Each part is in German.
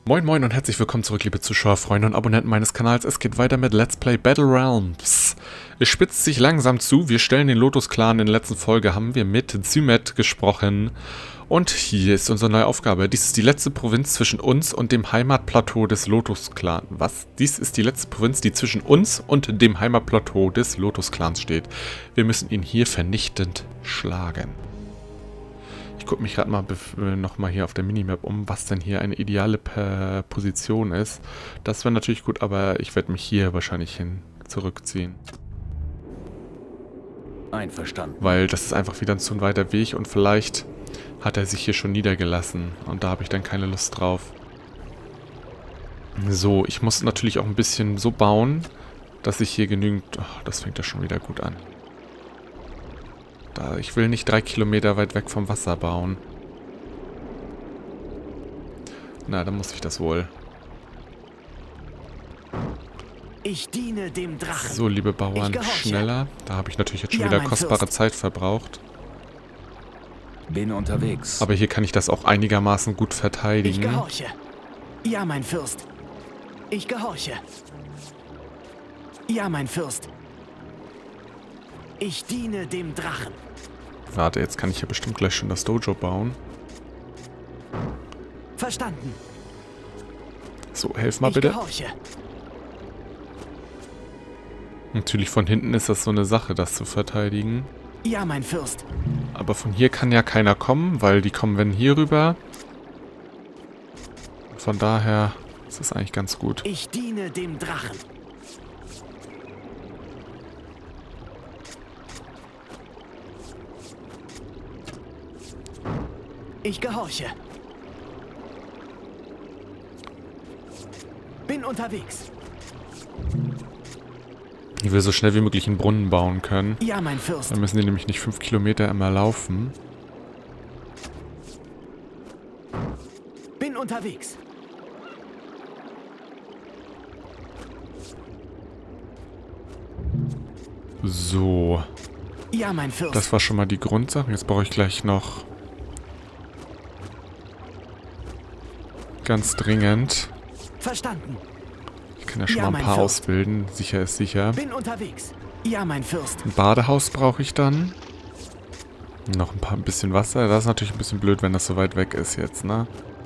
Moin moin und herzlich willkommen zurück, liebe Zuschauer, Freunde und Abonnenten meines Kanals. Es geht weiter mit Let's Play Battle Realms. Es spitzt sich langsam zu. Wir stellen den Lotus-Clan. In der letzten Folge haben wir mit Zymet gesprochen. Und hier ist unsere neue Aufgabe. Dies ist die letzte Provinz zwischen uns und dem Heimatplateau des Lotus-Clan. Was? Dies ist die letzte Provinz, die zwischen uns und dem Heimatplateau des Lotus-Clans steht. Wir müssen ihn hier vernichtend schlagen. Ich gucke mich gerade mal nochmal hier auf der Minimap um, was denn hier eine ideale Position ist. Das wäre natürlich gut, aber ich werde mich hier wahrscheinlich hin zurückziehen. Einverstanden. Weil das ist einfach wieder ein zu weiter Weg und vielleicht hat er sich hier schon niedergelassen. Und da habe ich dann keine Lust drauf. So, ich muss natürlich auch ein bisschen so bauen, dass ich hier genügend... Oh, das fängt ja schon wieder gut an. Ich will nicht 3 Kilometer weit weg vom Wasser bauen. Na, dann muss ich das wohl. Ich diene dem Drachen. So, liebe Bauern, schneller. Da habe ich natürlich jetzt schon wieder kostbare Zeit verbraucht. Bin unterwegs. Aber hier kann ich das auch einigermaßen gut verteidigen. Ich gehorche. Ja, mein Fürst. Ich gehorche. Ja, mein Fürst. Ich diene dem Drachen. Warte, jetzt kann ich ja bestimmt gleich schon das Dojo bauen. Verstanden. So, helf mal bitte. Ich gehorche. Natürlich von hinten ist das so eine Sache, das zu verteidigen. Ja, mein Fürst. Aber von hier kann ja keiner kommen, weil die kommen wenn hier rüber. Von daher ist das eigentlich ganz gut. Ich diene dem Drachen. Ich gehorche. Bin unterwegs. Ich will so schnell wie möglich einen Brunnen bauen können. Ja, mein Fürst. Dann müssen die nämlich nicht 5 Kilometer immer laufen. Bin unterwegs. So. Ja, mein Fürst. Das war schon mal die Grundsache. Jetzt brauche ich gleich noch... ganz dringend. Verstanden. Ich kann ja schon mal ein paar ausbilden. Sicher ist sicher. Bin unterwegs. Ja, mein Fürst. Ein Badehaus brauche ich dann. Noch ein bisschen Wasser. Das ist natürlich ein bisschen blöd, wenn das so weit weg ist jetzt, ne?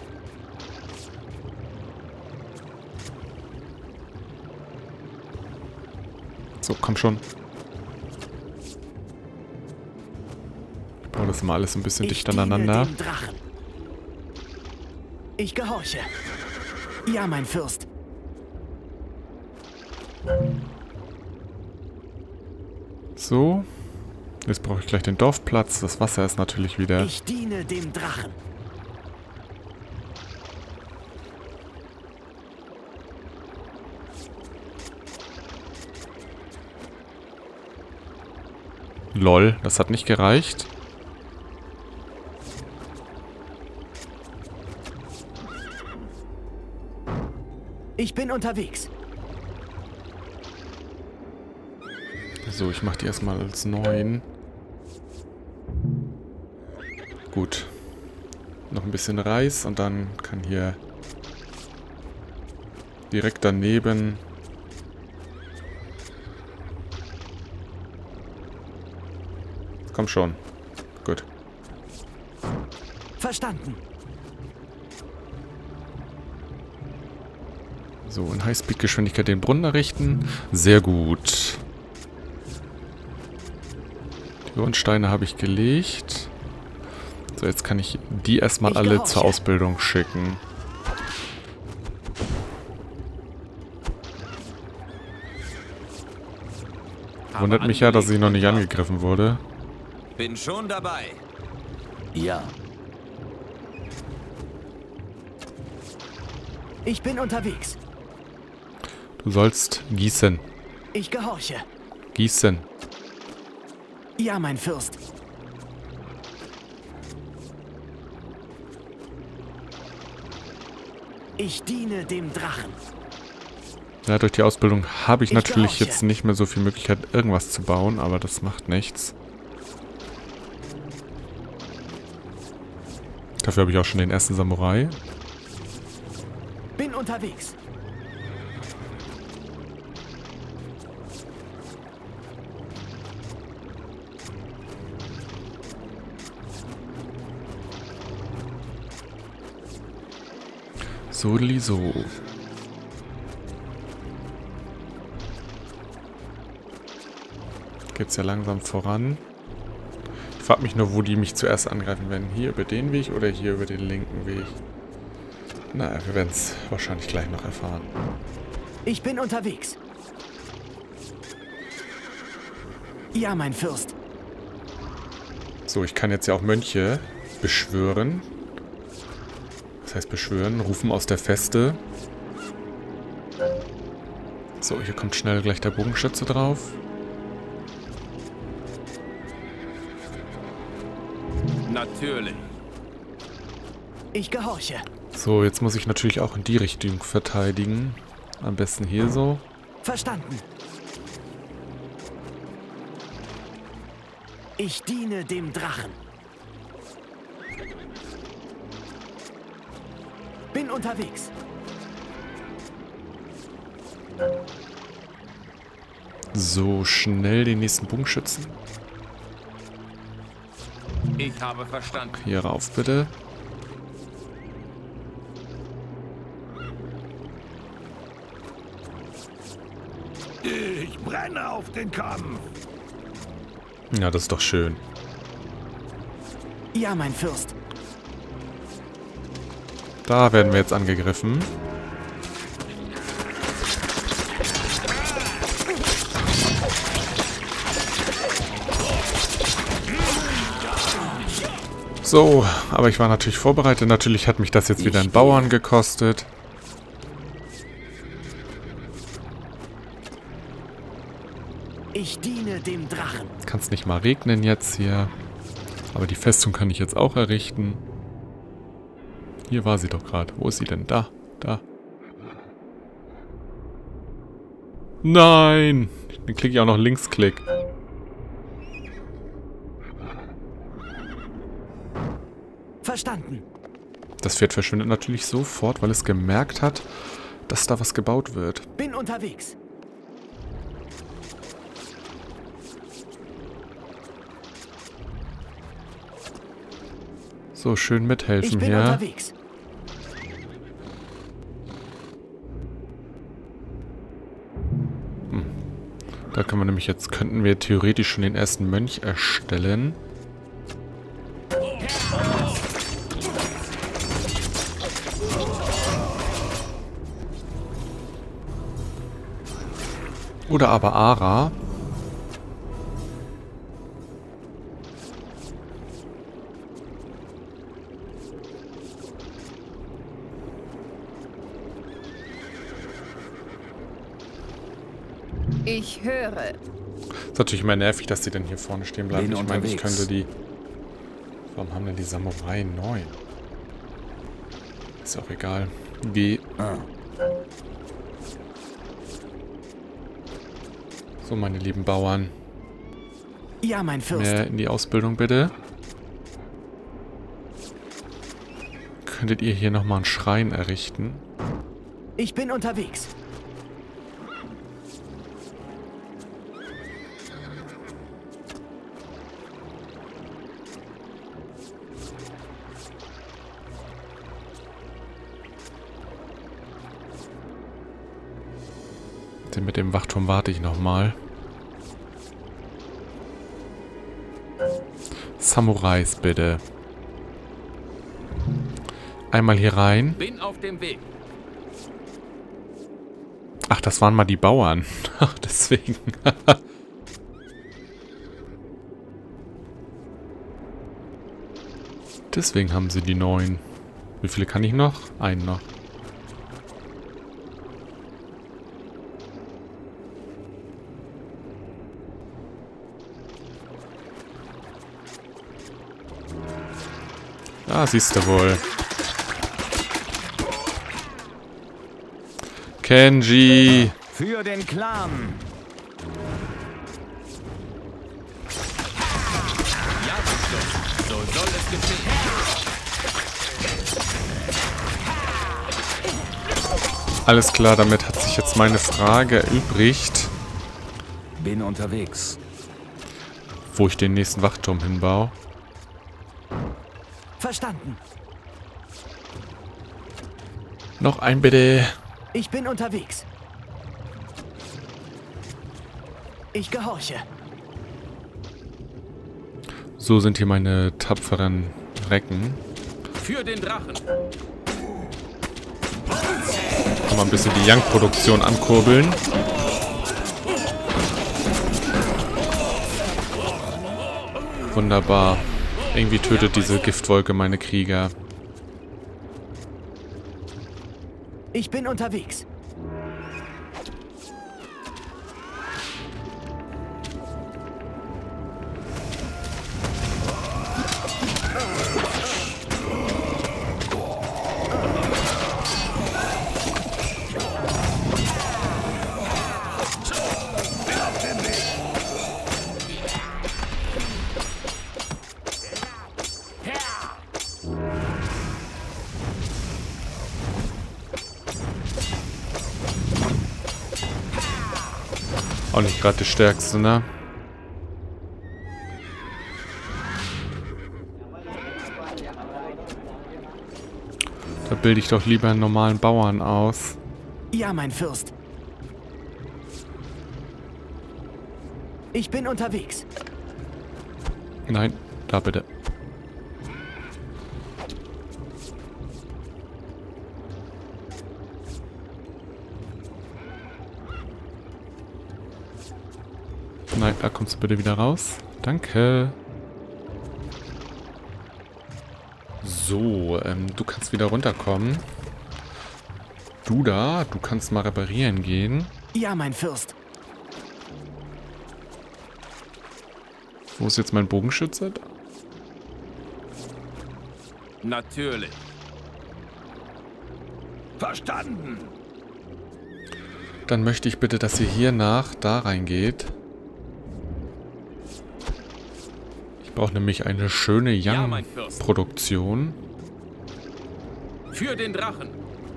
So, komm schon. Ich baue das mal alles ein bisschen dicht aneinander. Ich gehorche. Ja, mein Fürst. So. Jetzt brauche ich gleich den Dorfplatz. Das Wasser ist natürlich wieder... Ich diene dem Drachen. Lol, das hat nicht gereicht. Ich bin unterwegs. So, ich mache die erstmal als 9. Gut. Noch ein bisschen Reis und dann kann hier direkt daneben... Komm schon. Gut. Verstanden. So, in Highspeed-Geschwindigkeit den Brunnen errichten. Sehr gut. Die Grundsteine habe ich gelegt. So, jetzt kann ich die erstmal alle zur Ausbildung schicken. Wundert mich ja, dass sie noch nicht angegriffen wurde. Bin schon dabei. Ja. Ich bin unterwegs. Du sollst gießen. Ich gehorche. Gießen. Ja, mein Fürst. Ich diene dem Drachen. Ja, durch die Ausbildung habe ich natürlich jetzt nicht mehr so viel Möglichkeit, irgendwas zu bauen, aber das macht nichts. Dafür habe ich auch schon den ersten Samurai. Bin unterwegs. So. Geht's ja langsam voran. Ich frage mich nur, wo die mich zuerst angreifen werden. Hier über den Weg oder hier über den linken Weg? Na, wir werden es wahrscheinlich gleich noch erfahren. Ich bin unterwegs. Ja, mein Fürst. So, ich kann jetzt ja auch Mönche beschwören. Das heißt beschwören, rufen aus der Feste. So, hier kommt schnell gleich der Bogenschütze drauf. Natürlich. Ich gehorche. So, jetzt muss ich natürlich auch in die Richtung verteidigen. Am besten hier so. Verstanden. Ich diene dem Drachen. Bin unterwegs. So, schnell den nächsten Bogenschützen. Ich habe verstanden. Hier rauf, bitte. Ich brenne auf den Kampf. Ja, das ist doch schön. Ja, mein Fürst. Da werden wir jetzt angegriffen. So, aber ich war natürlich vorbereitet. Natürlich hat mich das jetzt wieder einen Bauern gekostet. Ich diene dem Drachen. Kann es nicht mal regnen jetzt hier. Aber die Festung kann ich jetzt auch errichten. Hier war sie doch gerade. Wo ist sie denn? Da. Da. Nein! Dann klicke ich auch noch Linksklick. Verstanden. Das Pferd verschwindet natürlich sofort, weil es gemerkt hat, dass da was gebaut wird. Bin unterwegs. So, schön Ich mithelfen bin hier. unterwegs. Da können wir nämlich jetzt, könnten wir theoretisch schon den ersten Mönch erstellen. Oder aber Ara. Ich höre. Ist natürlich immer nervig, dass die dann hier vorne stehen bleiben. Bin Ich meine, ich unterwegs. könnte die... Warum haben denn die Samurai 9? Ist auch egal. Geh. So, meine lieben Bauern. Ja, mein Fürst. Mehr in die Ausbildung, bitte. Könntet ihr hier nochmal einen Schrein errichten? Ich bin unterwegs. Mit dem Wachturm warte ich nochmal. Samurais, bitte. Einmal hier rein. Bin auf dem Weg. Ach, das waren mal die Bauern. Ach, deswegen. Deswegen haben sie die 9. Wie viele kann ich noch? Einen noch. Ah, siehst du wohl. Kenji. Für den Clan. Ja, so soll es geschehen. Alles klar, damit hat sich jetzt meine Frage erübrigt, Bin unterwegs. wo ich den nächsten Wachturm hinbaue. Verstanden. Noch ein bitte. Ich bin unterwegs. Ich gehorche. So sind hier meine tapferen Recken. Für den Drachen. Mal ein bisschen die Young-Produktion ankurbeln. Wunderbar. Irgendwie tötet diese Giftwolke meine Krieger. Ich bin unterwegs. Auch nicht gerade das Stärkste, ne? Da bilde ich doch lieber einen normalen Bauern aus. Ja, mein Fürst. Ich bin unterwegs. Nein, da bitte. Nein, da kommst du bitte wieder raus. Danke. So, du kannst wieder runterkommen. Du kannst mal reparieren gehen. Ja, mein Fürst. Wo ist jetzt mein Bogenschütze? Natürlich. Verstanden. Dann möchte ich bitte, dass ihr hier nach da reingeht. Ich brauche nämlich eine schöne Ja, mein Fürst. Young-Produktion. Für den Drachen.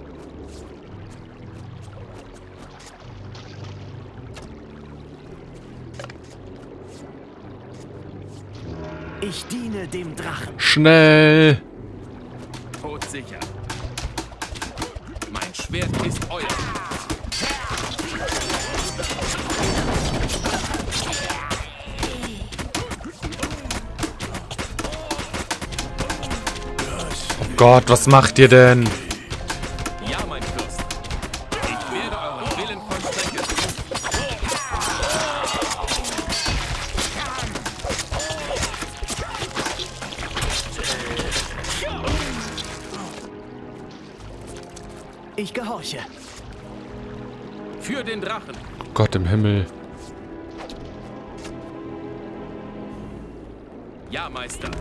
Ich diene dem Drachen. Schnell! Todsicher. Mein Schwert ist euer. Oh Gott, was macht ihr denn? Ja, mein Fürst. Ich werde euren Willen vollstrecken. Ich gehorche. Für den Drachen. Oh Gott im Himmel. Ja, Meister.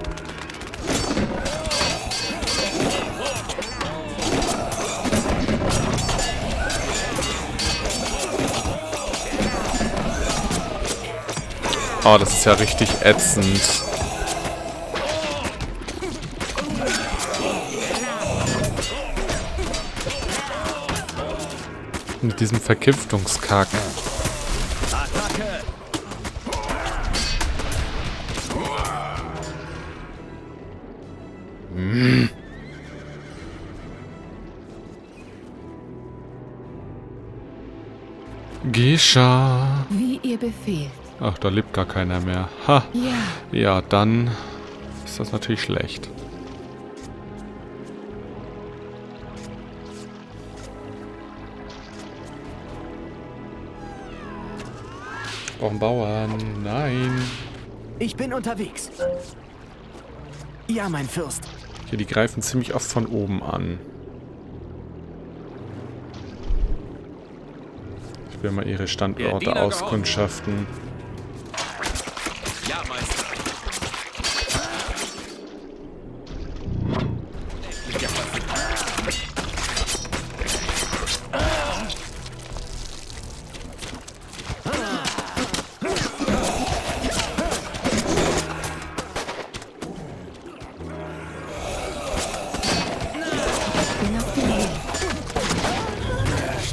Oh, das ist ja richtig ätzend. Mit diesem Vergiftungskack. Attacke. Gescha. Wie ihr befehlt. Ach, da lebt gar keiner mehr. Ha. Ja, Ja, dann ist das natürlich schlecht. Ich brauche einen Bauern. Nein. Ich bin unterwegs. Ja, mein Fürst. Hier, die greifen ziemlich oft von oben an. Ich will mal ihre Standorte Diener auskundschaften. Ja, Meister. Endlicher Versuch. bin auf dem Weg.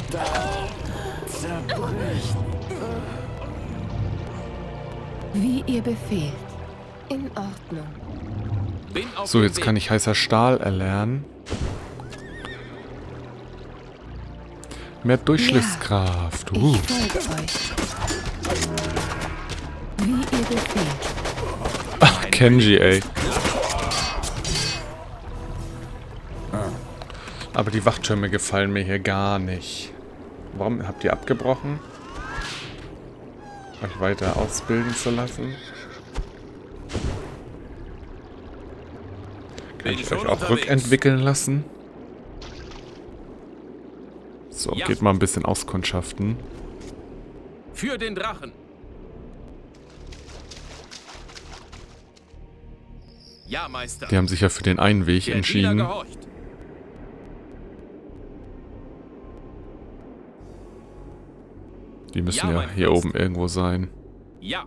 Wie ihr befehlt. In Ordnung. Bin auf So, dem jetzt Weg. kann ich heißer Stahl erlernen. Mehr Durchschlagskraft. Ich folge euch. Wie ihr befehlt. Ach, Kenji, ey. Aber die Wachtürme gefallen mir hier gar nicht. Warum habt ihr abgebrochen? Euch weiter ausbilden zu lassen? Kann ich euch auch rückentwickeln lassen? So, Ja. geht mal ein bisschen auskundschaften. Für den Drachen. Ja, Meister. Die haben sich ja für den einen Weg Der Diener entschieden. gehorcht. Die müssen Ja, ja mein hier Fürst. oben irgendwo sein. Ja.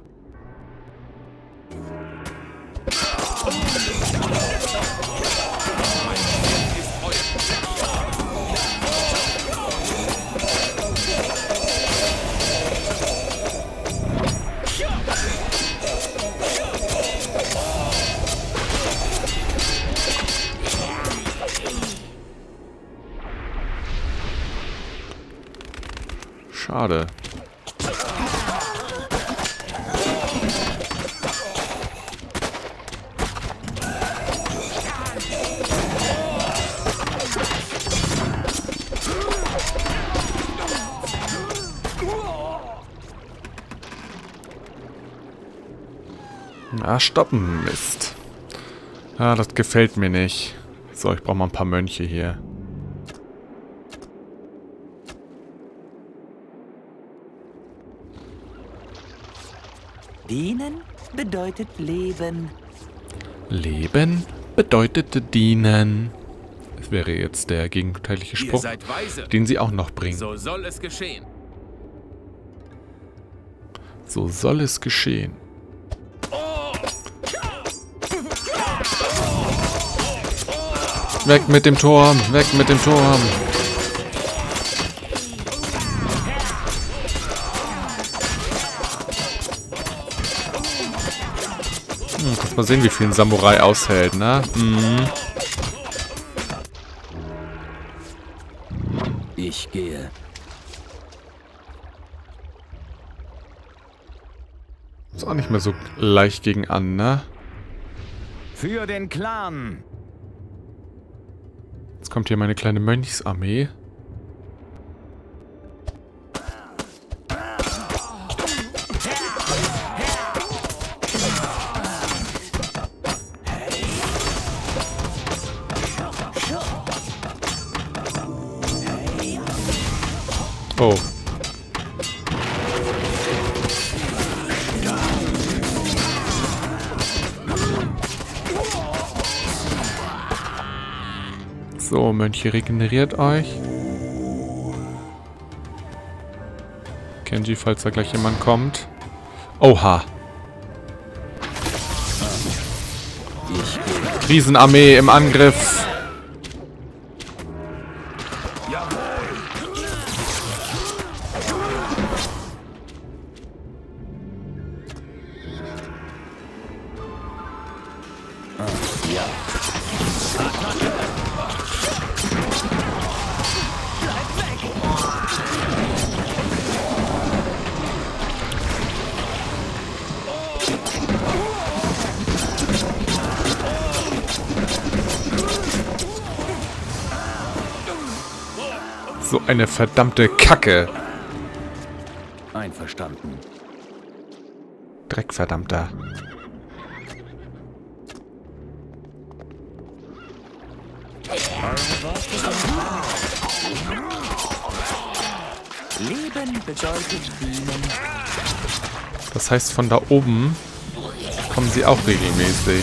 Ist euer. Schade. Ah, stoppen, Mist. Ah, das gefällt mir nicht. So, ich brauche mal ein paar Mönche hier. Dienen bedeutet Leben. Leben bedeutet dienen. Das wäre jetzt der gegenteilige Ihr Spruch, seid weise. den sie auch noch bringen. So soll es geschehen. So soll es geschehen. Weg mit dem Turm! Weg mit dem Turm! Kannst mal sehen, wie viel ein Samurai aushält, ne? Ich gehe. Ist auch nicht mehr so leicht gegen an, ne? Für den Clan. Jetzt kommt hier meine kleine Mönchsarmee. Oh. So, Mönche, regeneriert euch. Kenji, falls da gleich jemand kommt. Oha. Riesenarmee im Angriff. So eine verdammte Kacke. Einverstanden. Dreckverdammter. Leben bedeutet dienen. Das heißt, von da oben kommen sie auch regelmäßig.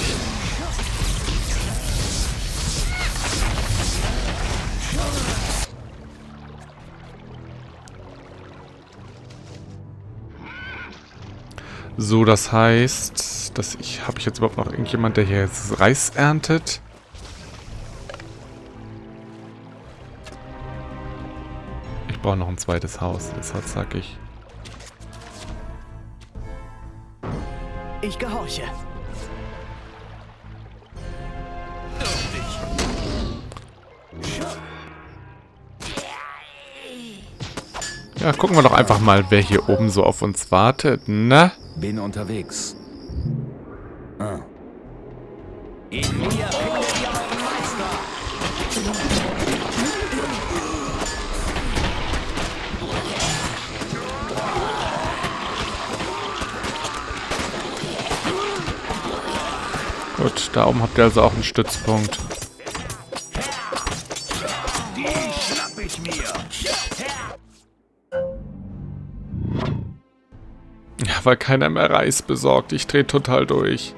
So, das heißt, dass habe ich jetzt überhaupt noch irgendjemand, der hier jetzt Reis erntet? Ich brauche noch ein zweites Haus, deshalb sag ich. Ich gehorche. Ja, gucken wir doch einfach mal, wer hier oben so auf uns wartet, ne? Bin unterwegs. Ah. In mir findet ihr euren Meister. Gut, da oben habt ihr also auch einen Stützpunkt. Die schnapp ich mir. Ja, weil keiner mehr Reis besorgt. Ich dreh total durch.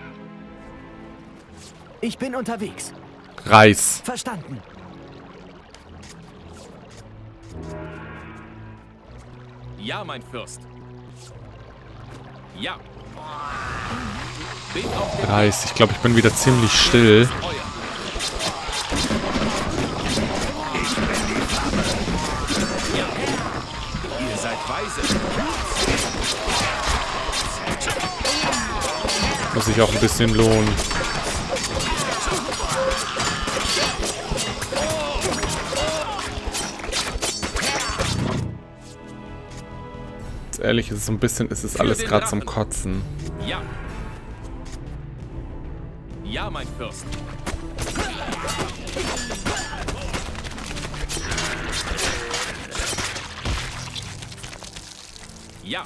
Ich bin unterwegs. Reis. Verstanden. Ja, mein Fürst. Ja. Bin auf dem Reis. Ich glaube, ich bin wieder ziemlich still. Feuer. Ja. Ihr seid weise. Muss sich auch ein bisschen lohnen. Ganz ehrlich, ist es so ein bisschen, ist es alles gerade zum Kotzen. Ja. Ja, mein Fürst. Ja.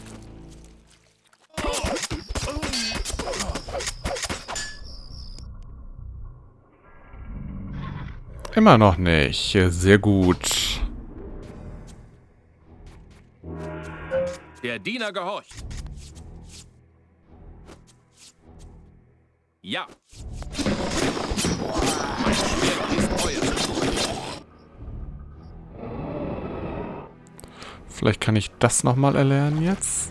Immer noch nicht. Sehr gut. Der Diener gehorcht. Ja. Mein Schwert ist euer. Vielleicht kann ich das nochmal erlernen jetzt.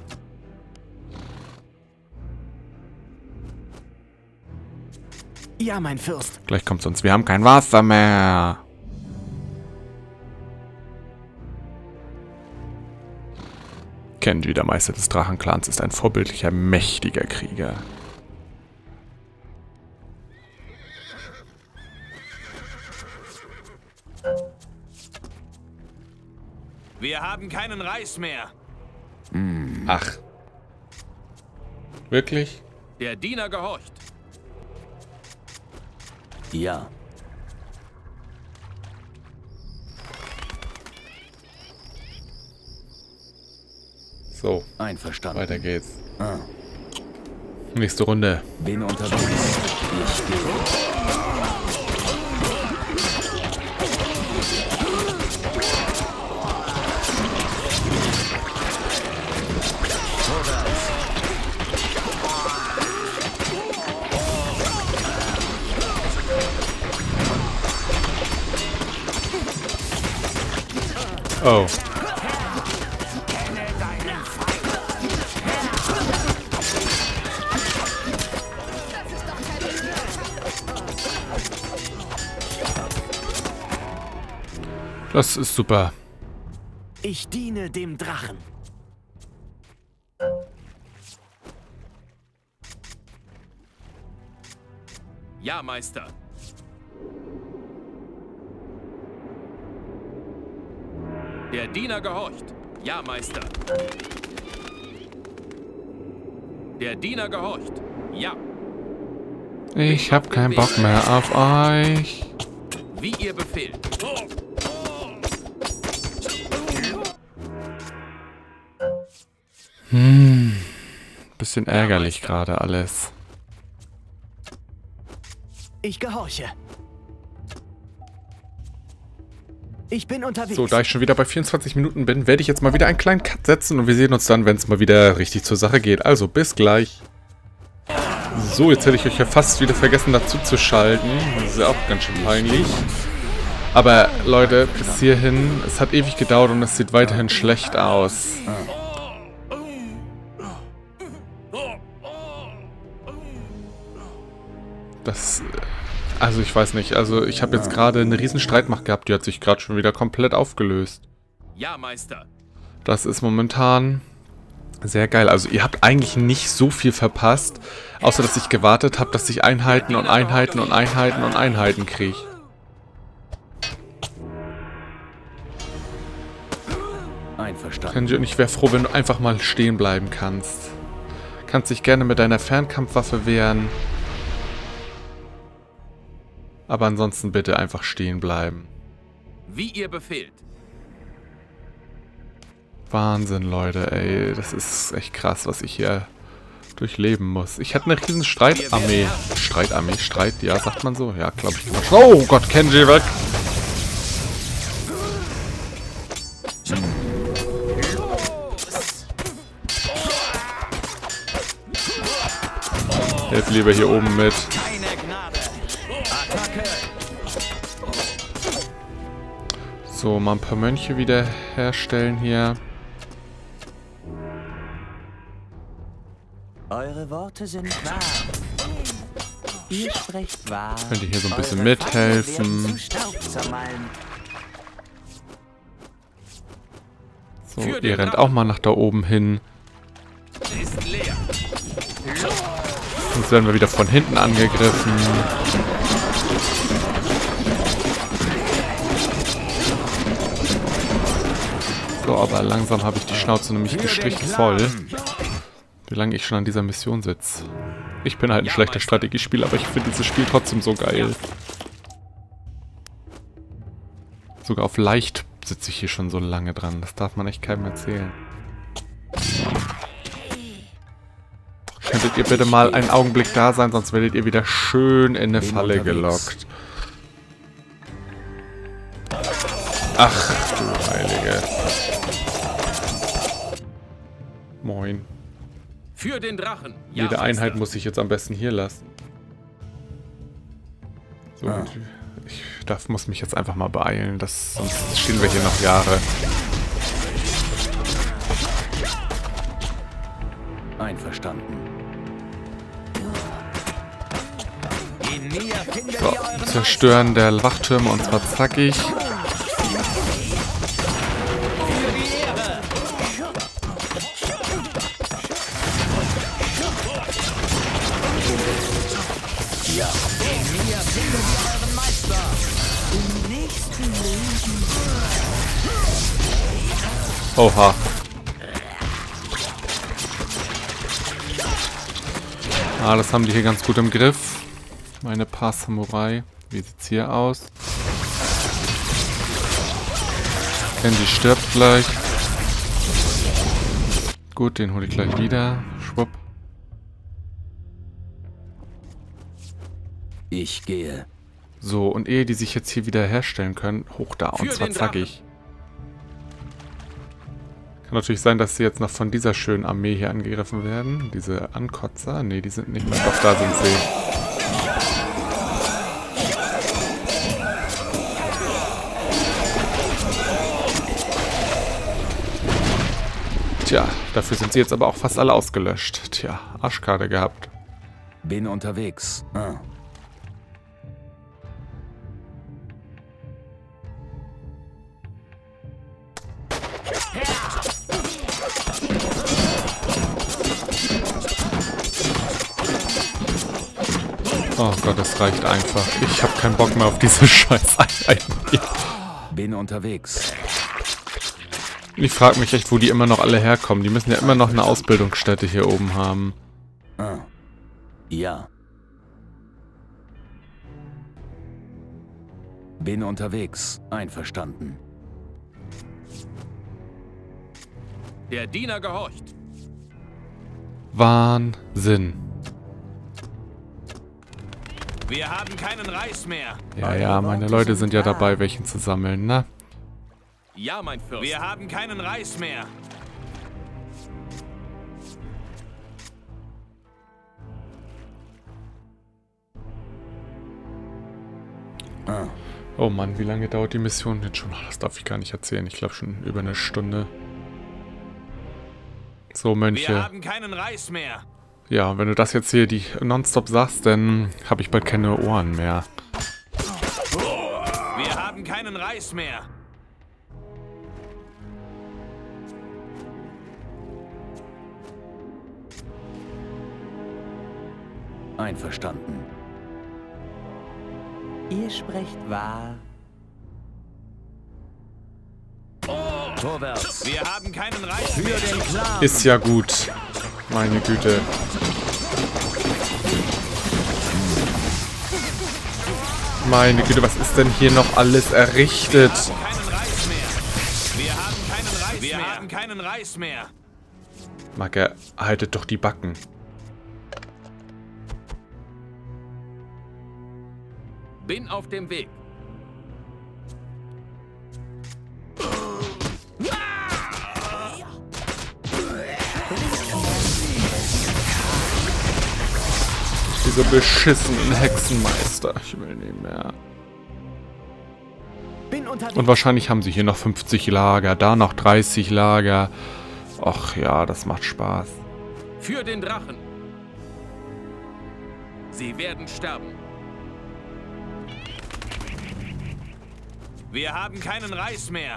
Ja, mein Fürst. Gleich kommt uns. Wir haben kein Wasser mehr. Kenji, der Meister des Drachenclans, ist ein vorbildlicher, mächtiger Krieger. Wir haben keinen Reis mehr. Ach. Wirklich? Der Diener gehorcht. Ja. So, Einverstanden. weiter geht's. Ah. Nächste Runde. Bin unterwegs. Ich gehe. Oh. Das ist super. Ich diene dem Drachen. Ja, Meister. Der Diener gehorcht. Ja, Meister. Der Diener gehorcht. Ja. Ich hab keinen Bock mehr auf euch. Wie ihr befehlt. Bisschen ärgerlich gerade alles. Ich gehorche. Ich bin unterwegs. So, da ich schon wieder bei 24 Minuten bin, werde ich jetzt mal wieder einen kleinen Cut setzen und wir sehen uns dann, wenn es mal wieder richtig zur Sache geht. Also, bis gleich. So, jetzt hätte ich euch ja fast wieder vergessen dazu zu schalten. Das ist ja auch ganz schön peinlich. Aber, Leute, bis hierhin, es hat ewig gedauert und es sieht weiterhin schlecht aus. Das... Also ich weiß nicht, also ich habe jetzt gerade eine riesen Streitmacht gehabt, die hat sich gerade schon wieder komplett aufgelöst. Ja, Meister. Das ist momentan Sehr geil. Also ihr habt eigentlich nicht so viel verpasst, außer dass ich gewartet habe, dass ich Einheiten und Einheiten und Einheiten und Einheiten kriege. Einverstanden. Kenji, und ich wäre froh, wenn du einfach mal stehen bleiben kannst. Kannst dich gerne mit deiner Fernkampfwaffe wehren. Aber ansonsten bitte einfach stehen bleiben. Wie ihr befehlt. Wahnsinn, Leute, ey. Das ist echt krass, was ich hier durchleben muss. Ich hatte eine riesen Streitarmee. Streit, ja, sagt man so? Ja, glaube ich. Oh Gott, Kenji, weg! Helf lieber hier oben mit. So, mal ein paar Mönche wieder herstellen hier. Eure Worte sind wahr. Ihr sprecht wahr. Könnt ihr hier so ein bisschen Eure Feinde werden mithelfen. zu Staub zermalmen. So, ihr rennt auch mal nach da oben hin. Ist leer. Sonst werden wir wieder von hinten angegriffen. So, aber langsam habe ich die Schnauze nämlich gestrichen voll. Wie lange ich schon an dieser Mission sitze. Ich bin halt ein schlechter Strategiespieler, aber ich finde dieses Spiel trotzdem so geil. Sogar auf leicht sitze ich hier schon so lange dran. Das darf man echt keinem erzählen. Könntet ihr bitte mal einen Augenblick da sein, sonst werdet ihr wieder schön in eine Falle gelockt. Ach du Heilige. Moin. Für den Drachen. Jede Einheit muss ich jetzt am besten hier lassen. So, und ich muss mich jetzt einfach mal beeilen, sonst stehen wir hier noch Jahre. Einverstanden. So, Zerstören der Wachtürme und zwar zackig. Oha. Ah, das haben die hier ganz gut im Griff. Meine paar Samurai. Wie sieht's hier aus? Kenji stirbt gleich. Gut, den hole ich gleich wieder. Schwupp. Ich gehe. So, und ehe die sich jetzt hier wieder herstellen können, hoch da, und zwar zackig. Kann natürlich sein, dass sie jetzt noch von dieser schönen Armee hier angegriffen werden. Diese Ankotzer. Ne, die sind nicht mehr. Doch, da sind sie. Tja, dafür sind sie jetzt aber auch fast alle ausgelöscht. Tja, Arschkarte gehabt. Bin unterwegs. Oh Gott, das reicht einfach. Ich habe keinen Bock mehr auf diese Scheiß-Einheiten. Bin unterwegs. Ich frage mich echt, wo die immer noch alle herkommen. Die müssen ja immer noch eine Ausbildungsstätte hier oben haben. Ja. Bin unterwegs. Einverstanden. Der Diener gehorcht. Wahnsinn. Wir haben keinen Reis mehr. Ja, meine Leute sind ja dabei, welchen zu sammeln, ne? Ja, mein Fürst. Wir haben keinen Reis mehr. Oh Mann, wie lange dauert die Mission jetzt schon? Das darf ich gar nicht erzählen. Ich glaube schon über eine Stunde. So, Mönche. Wir haben keinen Reis mehr. Ja, wenn du das jetzt hier nonstop sagst, dann habe ich bald keine Ohren mehr. Wir haben keinen Reis mehr. Einverstanden. Ihr sprecht wahr. Vorwärts. Wir haben keinen Reis Für mehr. den Clan. Ist ja gut. Meine Güte. Meine Güte, was ist denn hier noch alles errichtet? Keinen Reis mehr. Wir haben keinen Reis mehr. Wir haben keinen Reis mehr. Marke, haltet doch die Backen. Bin auf dem Weg. Diese beschissenen Hexenmeister. Ich will nicht mehr. Bin unterwegs. Und wahrscheinlich haben sie hier noch 50 Lager, da noch 30 Lager. Ach ja, das macht Spaß. Für den Drachen. Sie werden sterben. Wir haben keinen Reis mehr.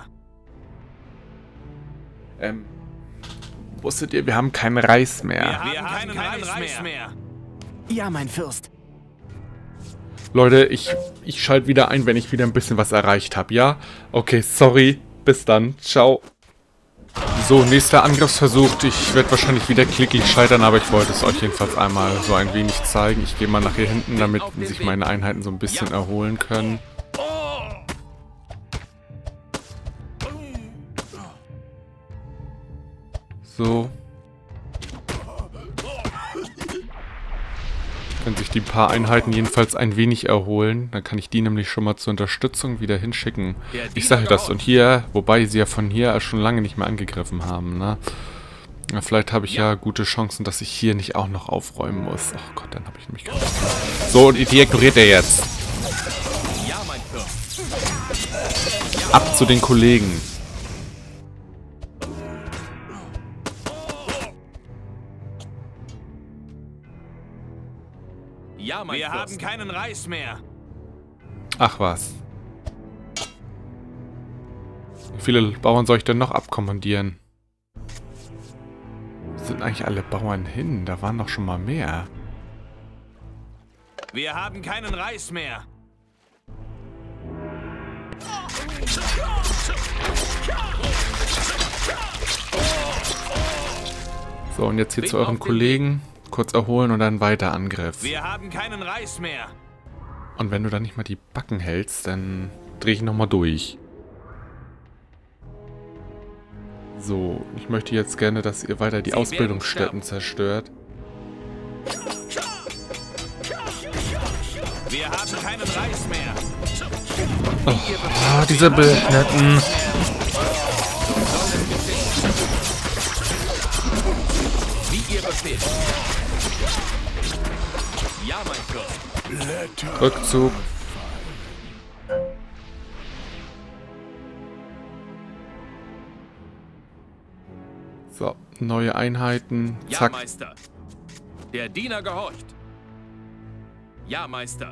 Wusstet ihr, wir haben keinen Reis mehr. Wir haben keinen Reis mehr. Ja, mein Fürst. Leute, ich schalte wieder ein, wenn ich wieder ein bisschen was erreicht habe, ja? Okay, sorry. Bis dann. Ciao. So, nächster Angriffsversuch. Ich werde wahrscheinlich wieder klickig scheitern, aber ich wollte es euch jedenfalls einmal so ein wenig zeigen. Ich gehe mal nach hier hinten, damit sich meine Einheiten so ein bisschen erholen können. So. Können sich die paar Einheiten jedenfalls ein wenig erholen. Dann kann ich die nämlich schon mal zur Unterstützung wieder hinschicken. Ich sage das. Und hier, wobei sie ja von hier schon lange nicht mehr angegriffen haben, ne? Ja, vielleicht habe ich ja gute Chancen, dass ich hier nicht auch noch aufräumen muss. Ach Gott, dann habe ich mich gerade... So, und die ignoriert er jetzt. Ja, mein Fürst. Ab zu den Kollegen. Ja, mein Fürst. Wir haben keinen Reis mehr. Ach was. Wie viele Bauern soll ich denn noch abkommandieren? Wo sind eigentlich alle Bauern hin? Da waren doch schon mal mehr. Wir haben keinen Reis mehr. So, und jetzt hier zu euren Kollegen. Kurz erholen und dann weiter Angriff. Wir haben keinen Reis mehr. Und wenn du dann nicht mal die Backen hältst, dann drehe ich nochmal durch. So, ich möchte jetzt gerne, dass ihr weiter die Ausbildungsstätten zerstört. Wir haben keinen Reis mehr. Oh, diese Behinderten. Wie ihr befehlt. Ja, mein Fürst. Rückzug. So, neue Einheiten. Ja, Zack. Meister. Der Diener gehorcht. Ja, Meister.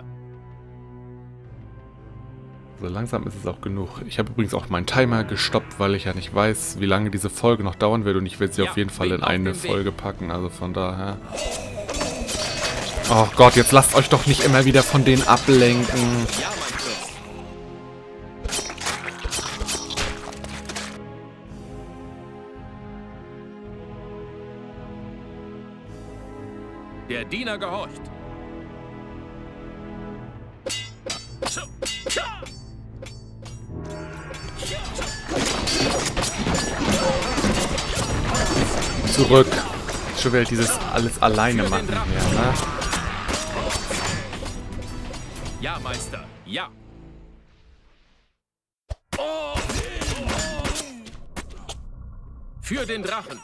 So langsam ist es auch genug. Ich habe übrigens auch meinen Timer gestoppt, weil ich ja nicht weiß, wie lange diese Folge noch dauern wird. Und ich will sie auf jeden Fall in eine Folge packen. Also von daher... Oh Gott, jetzt lasst euch doch nicht immer wieder von denen ablenken. Ja, mein Fürst. Der Diener gehorcht. Zurück. Schon wieder dieses alles alleine machen hier, ne? Ja, Meister. Ja. Für den Drachen.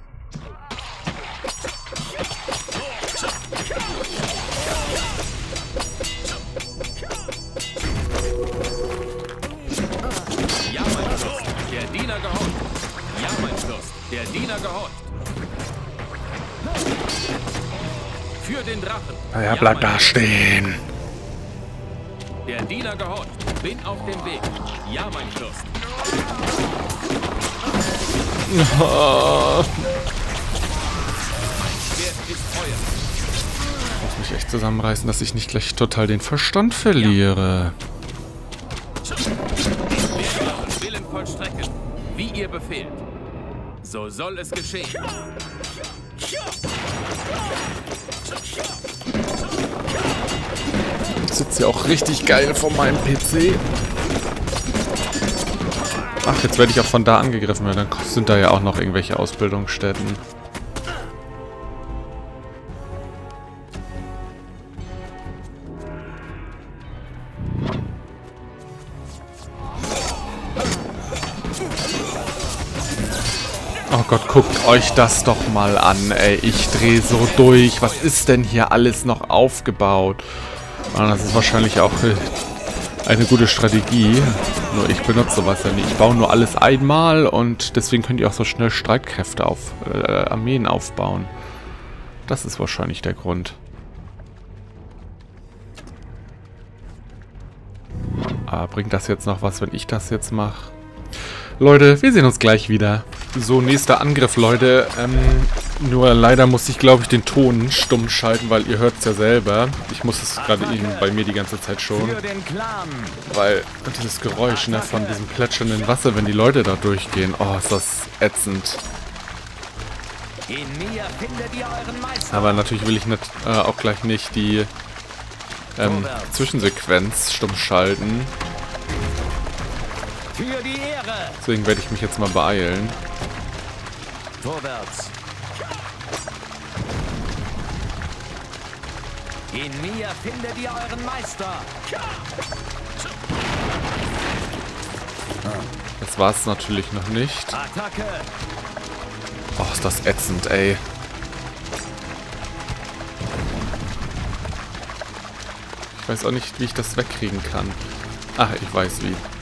Ja, mein Fürst. Der Diener gehorcht. Ja, mein Fürst. Der Diener gehorcht. Für den Drachen. Ja, bleib da stehen. Der Diener gehorcht. Bin auf dem Weg. Ja, mein Fürst. Oh. Wer ist Feuer? Ich muss mich echt zusammenreißen, dass ich nicht gleich total den Verstand verliere. Willen vollstrecken, wie ihr befehlt. So soll es geschehen. Ich sitze ja auch richtig geil vor meinem PC. Ach, jetzt werde ich auch von da angegriffen, weil dann sind da ja auch noch irgendwelche Ausbildungsstätten. Oh Gott, guckt euch das doch mal an, ey. Ich drehe so durch. Was ist denn hier alles noch aufgebaut? Ah, das ist wahrscheinlich auch eine gute Strategie. Nur ich benutze sowas ja nicht. Ich baue nur alles einmal und deswegen könnt ihr auch so schnell Streitkräfte Armeen aufbauen. Das ist wahrscheinlich der Grund. Aber bringt das jetzt noch was, wenn ich das jetzt mache? Leute, wir sehen uns gleich wieder. So, nächster Angriff, Leute. Nur leider muss ich, glaube ich, den Ton stumm schalten, weil ihr hört es ja selber. Ich muss es gerade bei mir die ganze Zeit schon. Für den Clan. Weil dieses Geräusch, ne, von diesem plätschernden Wasser, wenn die Leute da durchgehen. Oh, ist das ätzend. In mir findet ihr euren Meister. Aber natürlich will ich nicht, auch gleich nicht die Zwischensequenz stumm schalten. Für die Ehre. Deswegen werde ich mich jetzt mal beeilen. Vorwärts. In mir findet ihr euren Meister. Das war es natürlich noch nicht. Attacke. Oh, ist das ätzend, ey. Ich weiß auch nicht, wie ich das wegkriegen kann. Ach, ich weiß wie.